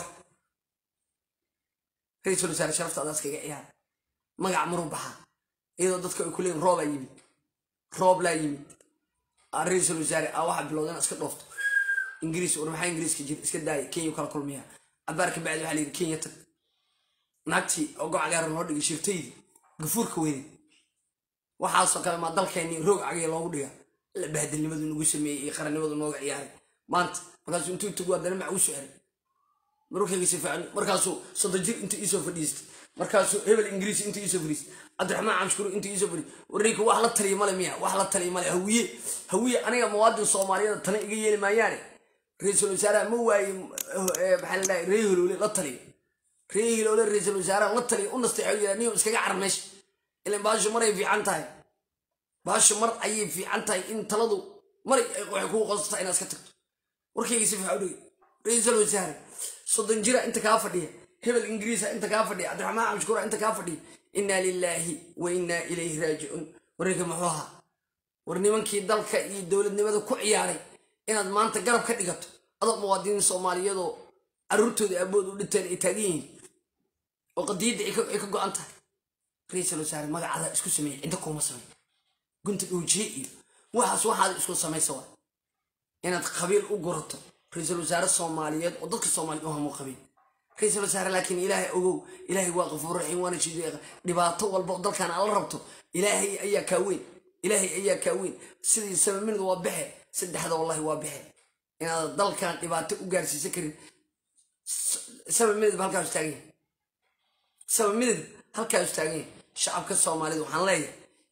Speaker 1: ra'iisul wasaare sharaftaada iskaga ciyaar magac maruu baxa iyadoo dadka ay ku leeyihiin roob la yimid ra'iisul wasaare waxa bilowdan iska dhoofto ingiriis oo maxay ingiriiska jir iska daay Kenya kala kulmiya abaarka bacdi waxa leeyahay Kenya tag naagti oo go'an gaar loo dhigay shirtaydi gafuurka weyn waxa soo kale ma dalkeeni roog cagay loogu dhiga la bahdilnimadu nagu sameeyay qarannimadu nooga ciyaaray maanta markaas intuu tugu wadana ma u soo markayga si fiican markaasuu sadajir inta isoo fadhiistay markaasuu hebel ingiriis inta isoo fadhiistay Cabdiraxmaan Cabshukur inta isoo fadhiistay warriika wax la taliyo male miya wax la taliyo male hawiye aniga muwaadin Soomaaliyeed tan iga yeeli maayaan ra'iisul wasaaraha ma waayi maxaa la dhahay reehilole la taliyo ra'iisul wasaaraha la taliyo u nasteexiyo niyo iskaga carmeesh ilaa baashu mar ay fiican tahay baashu mar ay fiican tahay in taladu mar ay ku qostaa inaad iska tagto warkayga si fiican u dhig ra'iisul wasaare soddon jira inta ka fadhiya hebel ingiriisa inta ka fadhiya Cabdiraxmaan Cabshukur inta ka fadhiya inna lillahi wa inna ilayhi raaji'un warayga maxuha war nimankii dalka iyo dawladnimada ku ciyaaray inaad maanta garab ka dhigato adoo muwaadiniin Soomaaliyeed oo arurtooda abood u dhinteen ay taagan oo qadiyada ay ka go'an tahay ra'iisul wasaare magacaada isku sameeyay inta kuma sameeyay gunta ujeey waxaad isku sameeyso inaad qabiil u gurato ra'iisul wasaare Soomaaliyeed oo dadka Soomaaliyeed oo qabiil ra'iisul wasaare laakiin ilaahay waa qafuur raxiim waana jideeq dhibaato walba dalkan alla rabto ilaahay ayaa ka weyn sidii sababinadu waa baxe saddexda wallahi waa baxe inaad dalkan dhibaato u gaarsiisan karin sababinadu halkaas taagan shacabka Soomaaliyeed waxaan leeyahay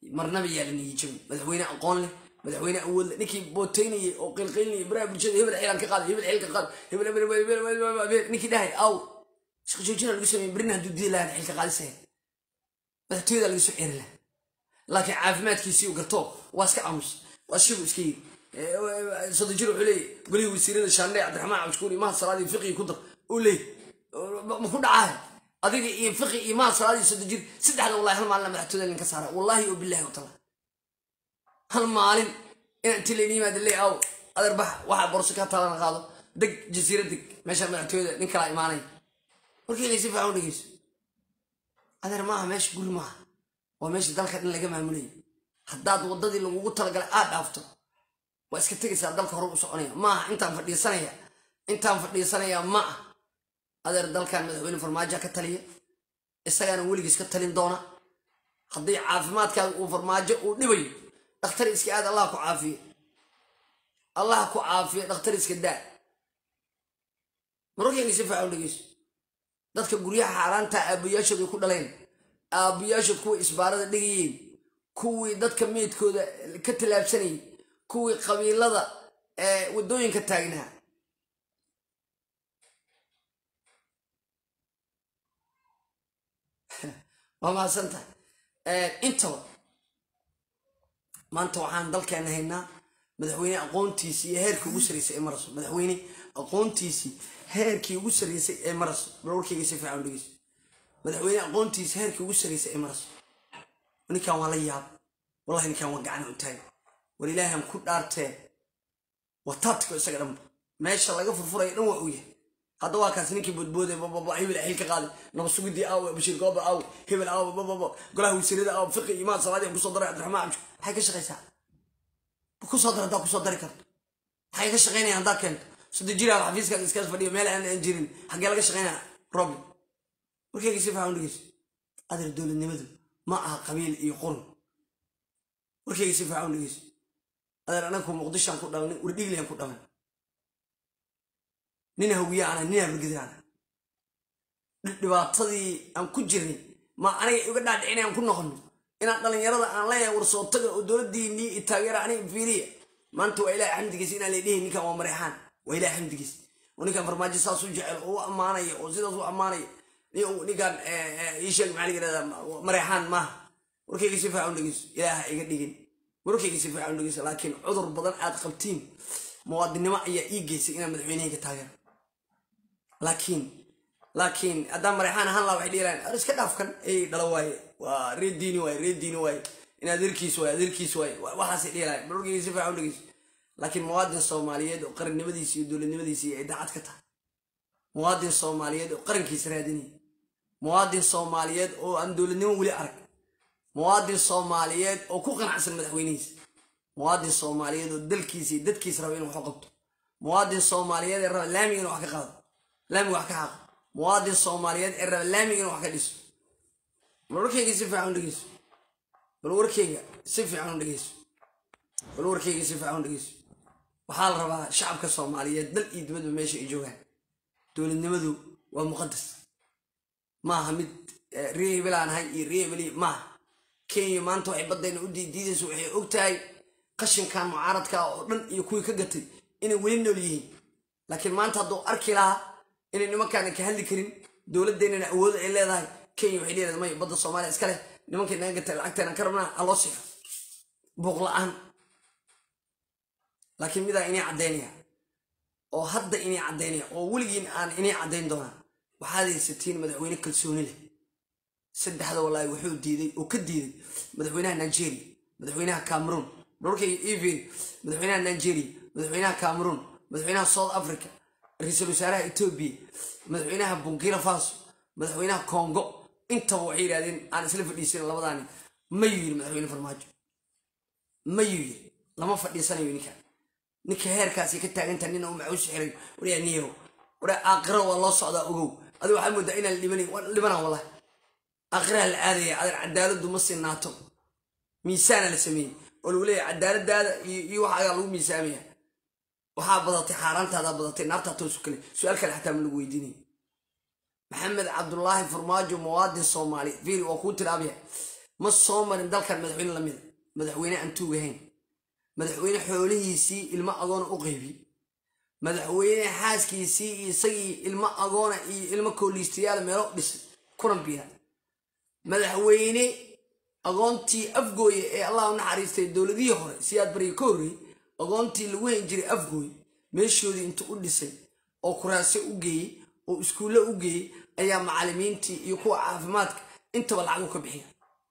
Speaker 1: marnaba yaalan yijin madaxweyne aqoon leh madaxweyne awood leh ninkii booteynayay oo qilqilnay baraha bulshada hebel xilan ka qaad hebel xilka qaad hebel ninkii dhahay aw shaqooyina lagu sameeyay birna haduu diiday lahayd xilka qaadisay madaxtooyada lagu soo ceerin lahaa laakiin caafimaadkiisii uu garto waa iska aamus waa shibu iska yiri صدق جرو عليه قولي وسيرنا شانلي عبد الرحمن عبشكوري ما صلادي فقي كدر قولي ما كنت عاه أديك فقي ما صلادي صدق جر سد هذا والله هالمعلم محتوى اللي انكسره والله وبالله وتعالى هالمعلم أنت اللي ما دلي أو أربح واحد برسكات طالنا قالوا دق جزيرة دق ماشى محتوى نكلا إيماني وركي اللي يسيف عون لقيس هذا ما ماشي قول ما وماشي ذلك إن لقى معمولي حداد وضدي اللي وقلت لك أفطر واسكت تجلس على ذلك هروب صعنية ما أنت مفردي سنة ما هذا ذلك كان مدحوين فرماجة كتلية السجان ولي جس كتلين دونا خضيع عافمات كان وفرماجة ونبي اختار إسك هذا الله كعافية الله كعافية اختار إسك الداء مروح يعني سيف عون لجيس ذلك قرية حران تا أبو يشد يكون لين أبو يشد كوي إسبارة دقيقين كوي ذلك ميت كوي كتلاب سنين كوي قبيلة ودوين كتاجنها ما سنت انتوا ما انتوا عن ذلك أنا هنا مدحويني أقونتيسي هيرك وسريس إمرس مدحويني أقونتيسي هيرك وسريس إمرس برورك يسيف عنديس مدحويني أقونتيسي هيرك وسريس إمرس ونكان والله والله نكان وقعنا وتاي ولله كل أرته وطاتك وسجرم ما شاء الله قفر فري نوعيه هذا واقع سنيك بود بابا هبل حيل كقال نبصق دي أو بشير قابل أو هبل أو بابا قلها ويصير أو فقه إيمان صلاة بصدر عبد الرحمن حاجة شغيسة بكو صدر ده بكو صدر كرت حاجة شغيني عندك أنت صدق جيري على حفيز كان إسكاس فدي مال عن إنجيرين حاجة لك شغينة ربي وكيف يصير عندك هذا الدول النمذج معها قبيل يقرن وكيف يصير عندك هذا أنا كم مقدش عن كل دولة وردي لي عن كل دولة نينا هوية أنا نينا بالقدر أنا دبعتي عن كل جرني ما أنا يقدر عندي عن كل نخن أنا طالع يرى أنا لا يورصو تجر ودول ديني التغيير عني فيري ما أنتوا إلى عندك سينا لديه نكا ومريحان وإلى عندك ونكا فرماجي ساسو جعل هو أمانة وزيد هو أمانة نكا يشيل معلي كذا مريحان ما وركي يسيف عندك إله يقدرين وركي يسيف عندك لكن عذر بدن عاد قبتين مواد النماء يجيس إن مدعينه كتاجر لكن أدم مريحان هلا وحدي لين أرس كده أفكر إيه دلواي وريد ديني واي إن أدير كيس واي وحاسي ليه لا وركي يسيف عندك لكن مواد الصومالية وقرن نبديسي ودول النبديسي إدعات كتا مواد الصومالية وقرن كيس رادني مواد الصومالية وأندول النمو ولي أرك مواد الصومالية وكوكن عسل مدحوينيس مواد الصومالية ودلكيسي ددكيس رابين وحقبته مواد الصومالية الرب لامي إنه حكى قاضي لامي وحكى حق مواد الصومالية الرب لامي إنه حكى ديس ملوركي يسيف عون دقيس ملوركي يسيف عون دقيس ملوركي يسيف عون دقيس وحال ربا شعب كالصومالية دل يدمد وماشي يجوها دول النمذو ومقدس ما همد ريه بلان هاي ريه بلي ما كي ما أنتوا عبادين ودي ديدس وحي أوتاي قشن كان معارض كا يكوي كجتي إنه وين نوليه لكن ما أنت هدو أركلها إنه ما كان كهل كريم دولة ديننا أول إلا ذاي كي يحيلي لما يبض الصومالي أسكله ممكن نقطع العكتنا كرمنا الله صيف بغلان لكن ماذا إني عدينيها أو هدا إني عدينيها أو ولقين أنا إني عدين دونا وهذه 60 مدعوين كل سنة له سد هذا والله وحود ديدي وكديدي مدعوينها نيجيري مدعوينها كامرون نوركي إيفين مدعوينها نيجيري مدعوينها كامرون مدعوينها ساوث أفريقيا رئيس الوزراء إثيوبيا مدعوينها بوركينا فاسو مدعوينها كونغو أنت وعير هذين أنا سلف الإنسان الله بداني ما يجي مدعوين فرماج ما يجي لما فدي سنة يونيكا نكهير كاسي كتا أنت نينا ومعوش حري ولا نيرو ولا أقرأ والله صعدا أقول هذا واحد مدعينا اللي بنا والله أقرأ العادية على العدالة دمص الناتو ميسان السمين والولي عدالة هذا يوحى يلو ميسامية وحابضتي حارنت هذا بضتي نارتها توسكلي سؤال كان حتى من الويديني محمد عبد الله فرماجو مواد الصومالي فيري وقوت الأبيع ما صومر دالك مدحوين لميد مدحوين أنتو وهين مدحوين حوله سي الماء أغون أقيبي مدحوين حاسكي سي يسي الماء أغون الماء كوليستيال ميرو بس كورن بيها مدحوين أغونتي أفقوي إيه الله نحريستي الدولة دي هوري سياد بريكوري أغونتي لوين جري أفقوي ميشودي انتو قدسي أو كراسي أوجي أو اسكولة أوجي أيام معلمينتي يكو عافماتك انت والعقو كبحية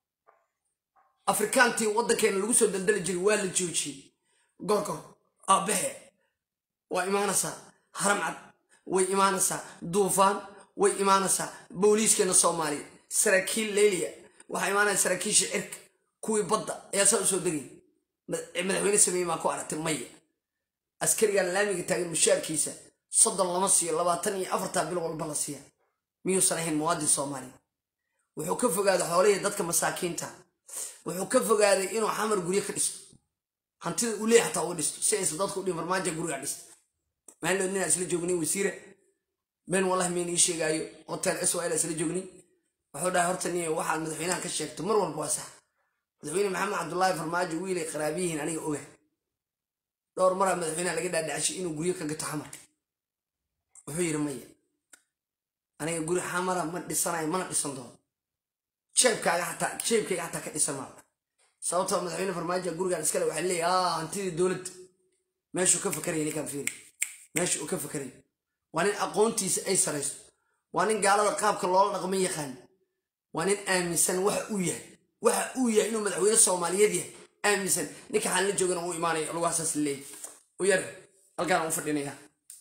Speaker 1: أفريكانتي وضا كان لغسو دلدل جري والي جوشي قرقر أبهي وإيمانسا هرمعد وإيمانسا دوفان وإيمانسا بوليس كان الصومالي سراكيل ليليا وحيمانا سراكيل شعرك كوي بضا ياسو سودري مدحوين سمي ماكو عرات المية أسكري قال لامي تاقي مشاركيسا صدر لمصي لباتني أفرتا بلغ البلاسية 100 سنة موادي الصومالي wuxuu ka fogaaday xoolaha dadka masaakiinta wuxuu ka fogaaday inuu xamar guriga ka dhisto hantida uu leeyahay taa uu dhisto si ay dadku u dhimar maaja guriga dhisto maalinna nin isla joogni wasiire been wallahi meen ii sheegayo hotel SOL isla joogni wuxuu dhahay horta nin waxa madaxweynaha ka sheegto mar walba waa sax madaxweyne maxamed cabdullaahi farmaajo wiilay qaraabiyiin aniga ogahay dhowr mar madaxweynaha laga dhaadhacay inuu guriga ka gato xamar wuxuu yiri maya aniga guri xamara ma dhisanayo mana dhisan doono شيبكاga حتى كديسما sababtoo madaxweyne farmaajo guriga iskale waxa leeyahay hantidii dawladda meeshu ka fakarayay kan fiir meeshu ka fakarayay waan in aqoontiisa ay sareyso waan in gaalada qaabka loo dhaqmo yaqaan waan in aaminsan waxa uu yahay inuu madaxweyne Soomaaliyeed yahay aaminsan ninka xal la joogana uu iimaanay lagu asaas leeyahay u yar halkaan uu fadhinaya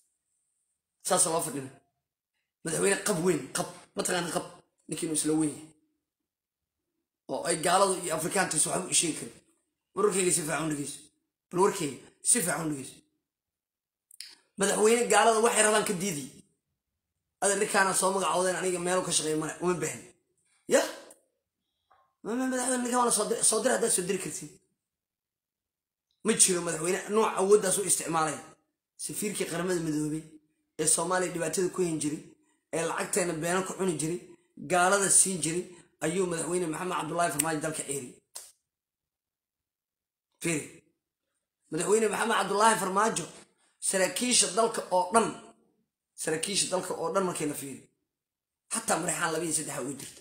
Speaker 1: saas loo fadhina madaxweyne qab weyn qab mataqaan qab ninkiinu isla weyn oo ay gaaladu iyo afrikaantu soo xamu isheeg karo warkayga si fiican dhigis bal warkayga si fiican dhigis madaxweyne gaalada waxay rabaan ka diidi adalkaana soo magacoodeen aniga meel ka shaqeey ma uma baahan ya madaxweyne kaana soo dir hada soo dir karti ma jiro madaxweyne nooc awooddaas u isticmaalay safiirkii qaramada midoobay ee Soomaaliya dhibaatada ku hin jiray ee lacagteena been ku cuni jiray gaalada siin jiray أيوم مدحوين محمد عبد الله فرماج دالك عيري فيري مدحوين محمد عبد الله فرماجو سراكيش دالك أوردن ما كنا فيري حتى مريحان لبيه سيدي حويدرت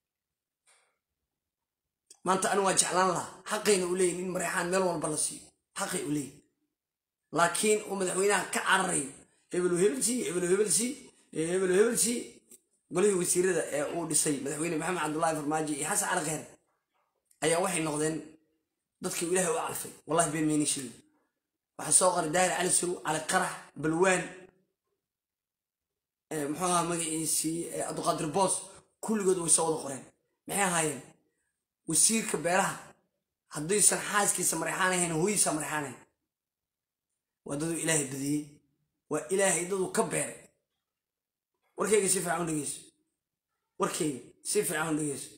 Speaker 1: ما أنت أنا واجعلان الله حقين أولي من مريحان ميل والبلسي حقي أولي لكن ومدحوينها كعرين هبلو هبلسي قولي وسيرة أو دسي مدحوين محمد عبد الله فرماجي يحس على غير أي واحد نقدين ضدك إله وعرفي والله بين مين يشيل وحصاغر داير على سرو على قرح بلوان محوها مجلسي أدو قدر باص كل جد ويسوي قرين محيا هاي وسير كبيرها حدي سنحاس كي سمرحانه هنا هو سمرحانه ودو إلهي بدي وإلهي دو كبير warkayga si fiican dhigeyso warkayga si fiican dhigeyso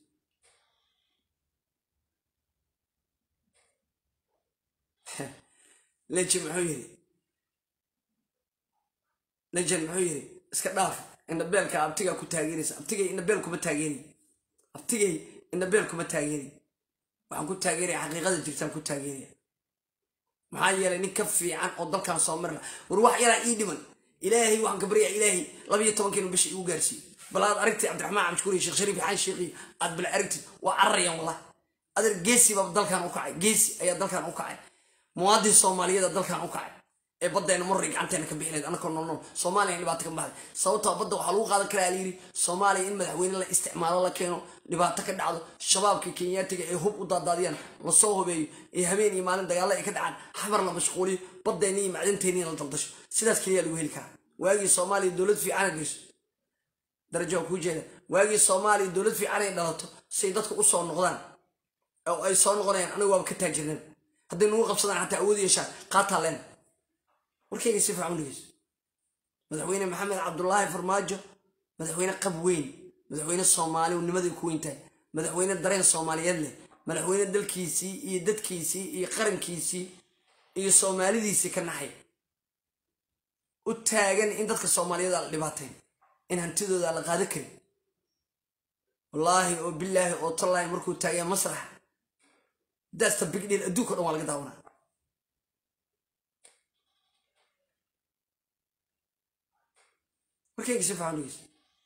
Speaker 1: leeyahay muxuu yiri iska dhaaf inda beelka abtiga ku taageeraysa abtigay inda beel kuma taageeri waxaan ku taageeray xaqiiqada jirtaan ku taageeray maxaa yeelay nin ka fiican oo dalkan soo marna war wax yara ii dhiman إلهي وعن كبرياء إلهي لبي طبعا كانوا بش يوجرسي بلاد أركتي عبد الرحمن عبد الشكوري الشيخ شريف حان شيخي عاد بالأركتي وعرّي والله هذا جيسي ببدل كان وقعي جيسي أي بدل كان وقعي مواد الصومالية بدل كان وقعي بدأ نمرق عن تاني كبيرة أنا كنا نقول صومالي اللي بعتكم بعد صوتها بدأ حلوق هذا كلاليري صومالي إن مدحوين الله استعمال الله كانوا اللي بعتك بعد الشباب كينياتك يهوب وضادين نصوه بي يهمين إيمان ده الله يكد عن حمر مشغولي بدأ نيم بعدين تاني نلطش سيدات كليا اللي وهيلك واجي صومالي دولت في عرقش درجة كوجة واجي صومالي دولت في عرق دلته سيداتك أصلا نقدان أو أي صان نقدان أنا واب كتاجرين هذا نوقف صدق حتى أودي يشان قاتلين warkayga si fiican dhigis madaxweyne maxamed cabdullaahi farmaajo madaxweyne qab weyn madaxweyne Soomaali oo nimadii ku weyntahay madaxweyne dareen Soomaaliyeed leh madaxweyne dalkiisii iyo dadkiisii iyo qarankiisii iyo Soomaalidiisii ka naxay u taagan in dadka Soomaaliyeed la dhibaateen in hantidooda la qaado karin wallaahi oo billaahi oo tallaahi markuu taagaya masraxa daasta big deal adduunka dhan waa laga daawanaa markayga si fiican dhegeyso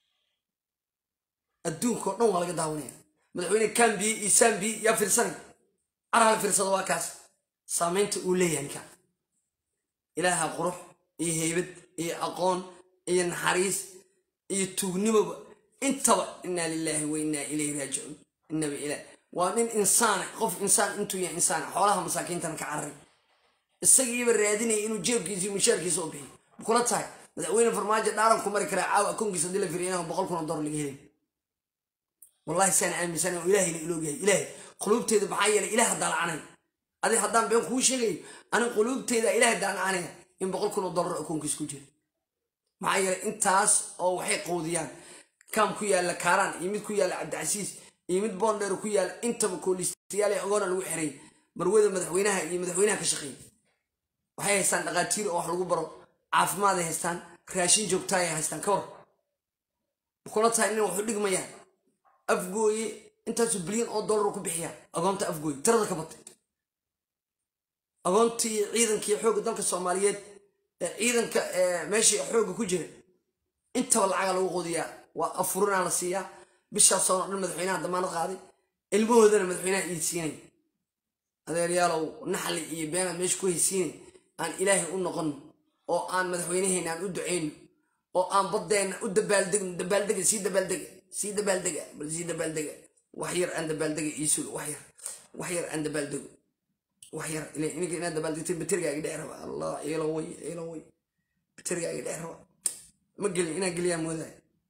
Speaker 1: adduunka oo dhan waa laga daawanaya madaxweyne kambi iyo sambi yaa fiirsanay carhal fiirsada waa kaas saamaynta uu leeyahay ninkaan ilaaha qurux iyo heybad iyo aqoon iyo naxariis iyo tuugnimoba intaba inna lillahi wa inna ilayhi raaji'un innabi ilaah waa nin insaan qof insaan intuu yahay insaan xoolaha masaakiintana ka carray isagiiba raadinaya inuu jeebkiisa mushaarkiisa u bixiyo kula tahay madaxweyne farmaajo dhaaran ku mari karaa caawa akoonkiisa dila firiyana $100,000 laga helay wallahi sana aaminsan oo ilaahay la iloogahay ilaahay qulubteeda maxaa yeelay ilaah dalacanay adi haddaan been kuu sheegayo ani qulubteeda ilaahay dalacanaya in $100,000 akoonkiisa ku jira maxaa yeelay intaas oo waxay qoodiyaan kam ku yaala kaaraan iyo mid ku yaala cabdicasiis iyo mid boondheer ku yaala intaba koolistayaal ee ogoona lagu xiray marwada madaxweynaha iyo madaxweynaha ka shaqeeyay waxay haystaan dhaqaatiir oo wax lagu baro caafimaad ay haystaan raashin joogta ay haystaan ka war kula tahay in wax u dhigmayaan afgooye intaas bilyan oo dollar ku bixiya agoonta afgooye tirada ka batay agoontii ciidankii xoogga dalka Soomaaliyeed ciidanka meeshii xoogga ku jira intaba lacag lagu qoodiyaa waa afurina la siiyaa bisha soo dhan madaxweynaha damaanad qaaday ilmahoodana madaxweynaha ii siinay adeeryaalow naxli iyo beena meesha ku haysiinay aan ilaahay u noqon oo aan madaxweynaheena aan u duceyn oo aan badeena u dabaaldeg si dabaaldeg wax yar aan dabaaldeg iisul wax yar aan dabaaldeg wax yar inay ina dabaaldegtay bateriga ay dheeraba allah ilo way bateriga ay dheeraba ma gelin ina geliya mooday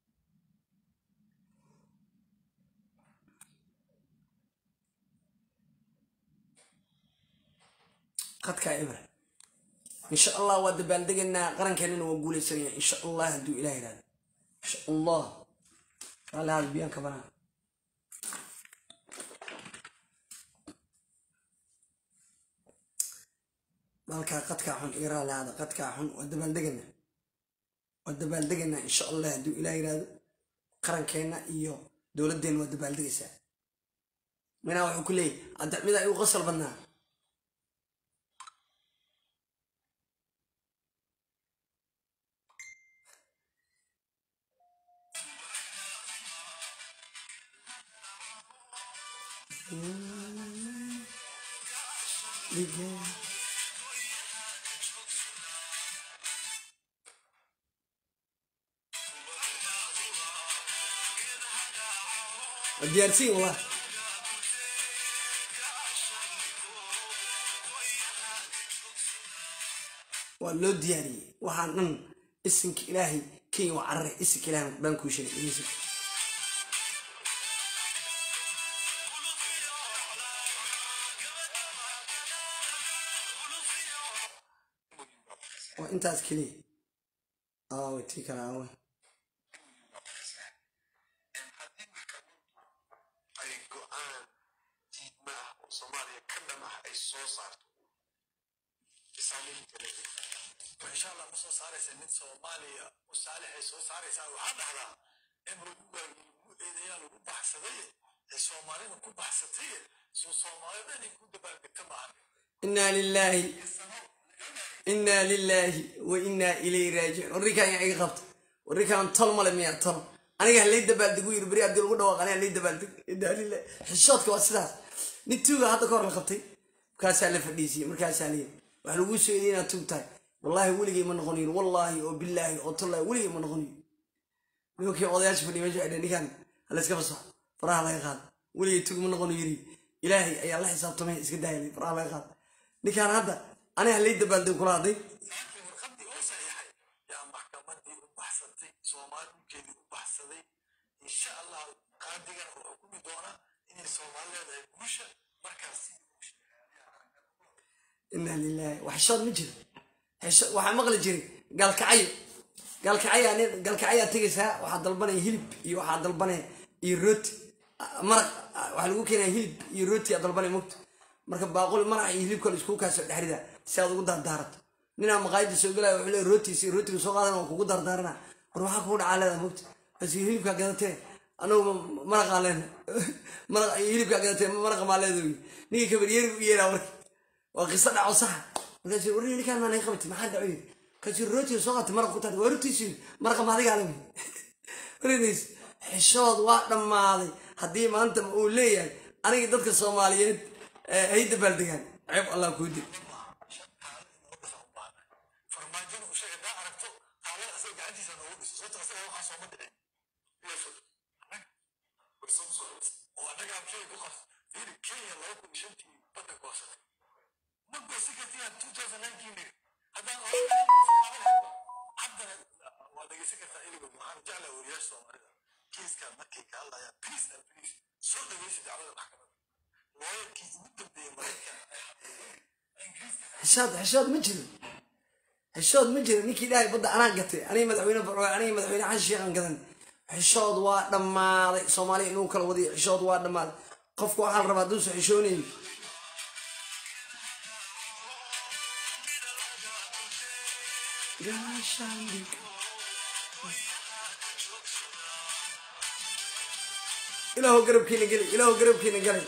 Speaker 1: qadka ibra إن شاء الله ودبال دقنا قرن كأننا وقولي سريع إن شاء الله هدو إلهي هذا إن شاء الله قال هذا بيان كبران مالكا قد كاحن إيران هذا قد كاحن ودبال دقنا إن شاء الله هدو إلهي هذا قرن كأننا إيو دولة دين ودبال دقسا من أوحو كلي أدع ماذا يغسل بنا ديارتين والله والله دياري وحنن اسمك إلهي كي وعره اسمك إلهي بانكو شيء وانت اسكلي وتيك انا
Speaker 2: وإن شاء الله مصر صاري سنين صوماليا وصالح يسو صاري ساوي وحد على امرو إذا يالو بحثية الصوماليين كو بحثية صوماليين يكون دبال بالتمام
Speaker 1: إنا لله وإنا إليه راجعون وريكان يا غبط وريكان طلمة لم يطل أنا قال لي دبال دقوي ربري عبد الغدا وقال لي دبال إنا لله حشوتك واسلاس نتوغا هذا كور الخطي كاس على فديسي مركاس عليه وحلو سيدينا توتاي والله ولي من غنير والله وبالله وطلع ولي من غنير نوكي وضياش فني ما جاء دني كان هلا اسكبص فراه لا يقال ولي توغ من غنيري إلهي أي الله حساب تمي اسك دايلي فراه لا يقال نكان هذا أنا هلي دبال دو كراضي
Speaker 2: يا محكمة بحثتي صومال كيدي بحثتي إن شاء الله قادقا وحكومي دونا إن صوماليا ذا يقوش مركزي
Speaker 1: إنا لله وحشاد مجري waxaa maqli jiray galkacaya tegaysaa waxaa dalbanaya hilib iyo waxaa dalbanaya iyo rooti maraq waxaa lagu keenaya hilib iyo rooti aa dalbanaya mugto marka baaquli maraq iyo hilibka la isku kaasoo dhexrida si aad ugu dardaarato ninaa maqaayada soo galaya wuxuu leeyahay rootiisa iyo rootiga soo qaadan waa kugu dardaarana war waxaa kugu dhacaa leedahay mugto bas hilibkaa gadatee أنا مرق علينا مرق يلي بقى مرق ما عليه نيجي كبر يرى وقصة عصا وكان وريني كان ما نخبط ما حد عيد كان روتي صوت مرق كنت ورتي مرق ما عليك على ورينيس حشود واحد ماضي هدي ما أنت مقول لي أنا قدرت الصوماليين هيدا بلدان عيب الله كودي حشاد مجرم حشاد مجرم نيكي داي بدا أنا قتي أنا مدعوين بروي أنا مدعوين عشية عن قدن حشاد واحد ما صومالي إنه كل ودي حشاد واحد ما قفوا على ربادوس حشوني إلهو قرب كينا قلي إلهو قرب كينا قلي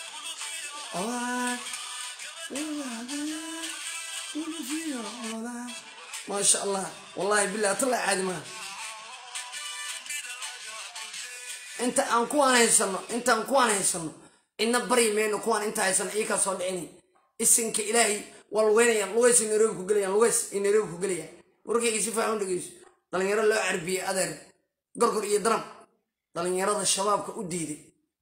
Speaker 1: ما شاء الله والله بالله طلع عادي ما انت انكوان هيسنو انت انكوان هيسنو ان بري مين كوان انت هيسن ايكا سو دحيني اسنك الهي والوينيا لويس نيروبي كغليا لويس نيروبي كغليا وركيغي si fiican dhageys dhalinyaro loo carbiye adeer gorgor iyo daram dhalinyarada shabaabka u diiday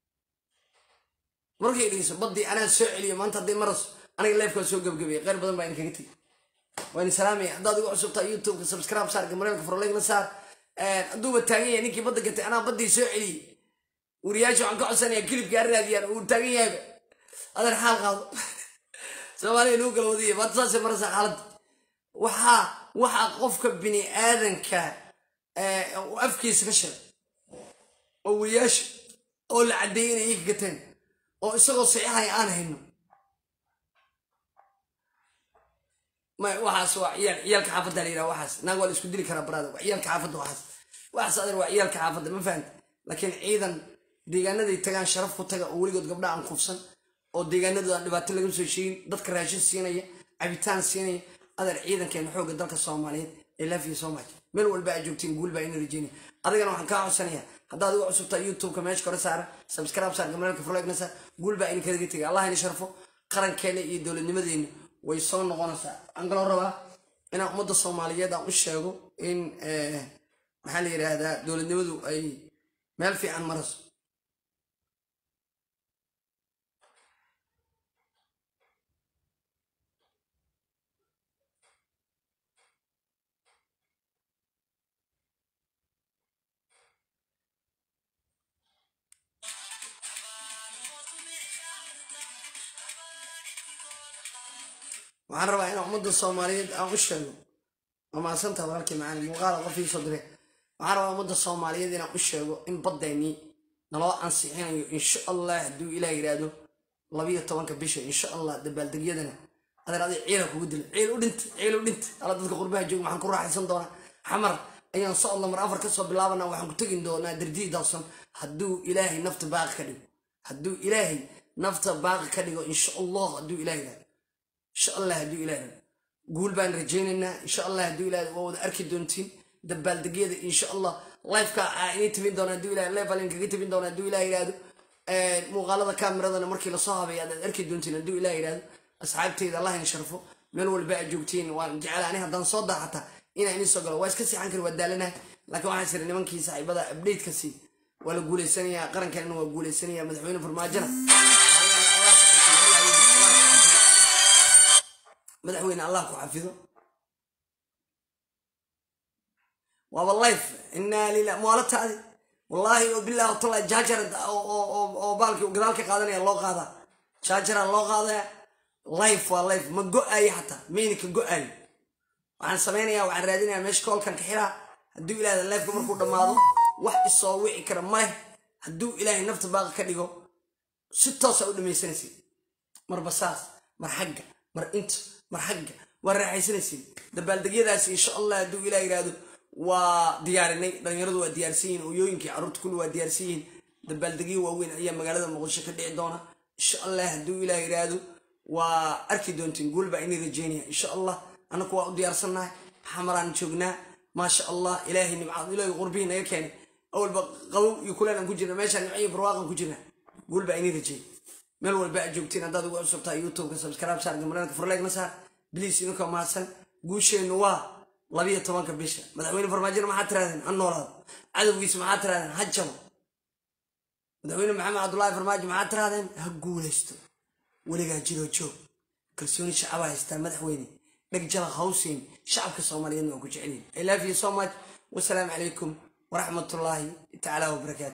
Speaker 1: markay dhigeyso badii ana soo celiyo maanta hadii maras aniga live ka soo gabgabay qeyr badan baa in kaga tagay waan salaamay hadaad igu cusubtaa youtube ka subscribe saar gamarelka furleegna saar aduuba taagan yahay ninkii badda gatay anaa badii soo celiyay wariyaasha waxaan ka codsanayaa kilibka raadiyaan uu taagan yahay adeer xaal qaado Soomaaliya inuu kala wadiyo baad saasay marasa xaalad waxa qofka bini aadanka oo afkiisa ka shaqay oo wariyaasha oo la cadeeyay inay gateen oo isagoo saxiixay aan hayno ما وحاس وعيالك حافظ علينا وحاس نقول اسكو ديري كرا برادو عيالك حافظ وحاس هذا وعيالك حافظ ما فهمت لكن ايضا deegaanada tagaan sharaf ku taga oo waligood gabdha aan qufsan oo deegaanada dhibaato laga soo sheegin dadka raashin siinaya cabitaan siinaya adar ciidankeena xooga dalka Soomaaliyeed ee laafiya Soomaaliya meel walba ay joogtiin guul baa in rajeen adigana waxaan ka codsanayaa hadaad ugu cusubtaa youtube ka meesha kor saar subscribe saar gamarelka furleegna guul baa in kaga tagay Allah in sharfo qarankeena iyo dawladnimadeena way soo noqonaysaa aan galoo rabaa inaan ummadda Soomaaliyeed aan u sheego in maxaa la yiraahdaa dawladnimadu ay meel fiican marayso waxaan rabaa in ummadda Soomaaliyeed aan u sheego ama santa walaalkii macaan muuqaal qofii soo diray waxaan rabaa ummadda Soomaaliyeed inaan u sheego in baddeeni naloo ansixinayo insha Allah haduu Ilaahay yiraahdo 12 bisha insha Allah dabaaldegyadana adeer ciila kugu dil ciil u dhint ala dadka qurbaha jooga waxaan ku raaxaysan doonaa xamar ayaan soo Allah mar afar ka soo bilaabana waxaan ku tagin doonaa dirdi dawsan haduu Ilaahay nafta baaqi ka dhigo haduu Ilaahay nafta baaqi ka dhigo insha Allah haduu Ilaahay إن شاء الله هدو إلهي قول بان رجيننا إن شاء الله هدو إلهي ووضع أركي دونتين دبال دقيقة إن شاء الله لايف كا إني تبين دونا هدو إلهي لايف ألين كي تبين دونا هدو إلهي هدو مغالطة كاميرا دانا مركي لصاحبي هذا أركي دونتين هدو إلهي هدو أصحابتي إذا الله ينشرفوا ملو الباقي جوبتين وجعل عنيها دان صودا حتى إني سوقل وايس كسي عنكر ودالنا لكن واحد سير نمان كي ساعي بدا أبديت كسي ولا قول السنية قرن كان إنه قول السنية مدحوين فرماجنا مدحوين الله كحفظه والله إنا لله مولت هذه والله وبالله وطلع جاجر أو بالك وقدالك قادني الله قادا جاجر الله قادا لايف واللايف ما قوي حتى مينك قوي وعن سمينيا وعن رادينيا مش كول كان كحيرا هدو إلى اللايف كمر كود ماضو واحد يسوي كرم ماله هدو إلى نفط باقي كديجو 6 سعود ميسنسي مر بساس مر حقة مر انت مرحقة والرحيسنسي دبالدقيداس إن شاء الله هدو إلى يرادو وديارني دنيرد وديارسين ويوينكي عروت كل وديارسين دبالدقي وين أيام مقالة مقولش كده عندنا إن شاء الله هدو إلى إرادو وأركي دونتين قول بأني رجيني إن شاء الله أنا كوا ديارسنا حمران شوقنا ما شاء الله إلهي نبعض إلهي غربين يكاني أول بقو يقول أنا كوجنا ماشي نعيب رواقا كوجنا قول بأني رجي مال والباقي جبتين هذا هو صوت يوتيوب كسبسكرايب صار جمران كفرلاك مسار بليس إنكم ماسن قوشي نوا لبيه طبعا كبيشة مدعوين فرماجر ما حترادين النوراد عدو يسمع ما حترادين هجم مدعوين محمد عبد الله فرماجر ما حترادين هقول استو ولقى جيلو تشوف كرسوني شعبها يستان مدحويني نقجل خوسين شعب كصوماليين وكجعلين I love you so much والسلام عليكم ورحمة الله تعالى وبركاته.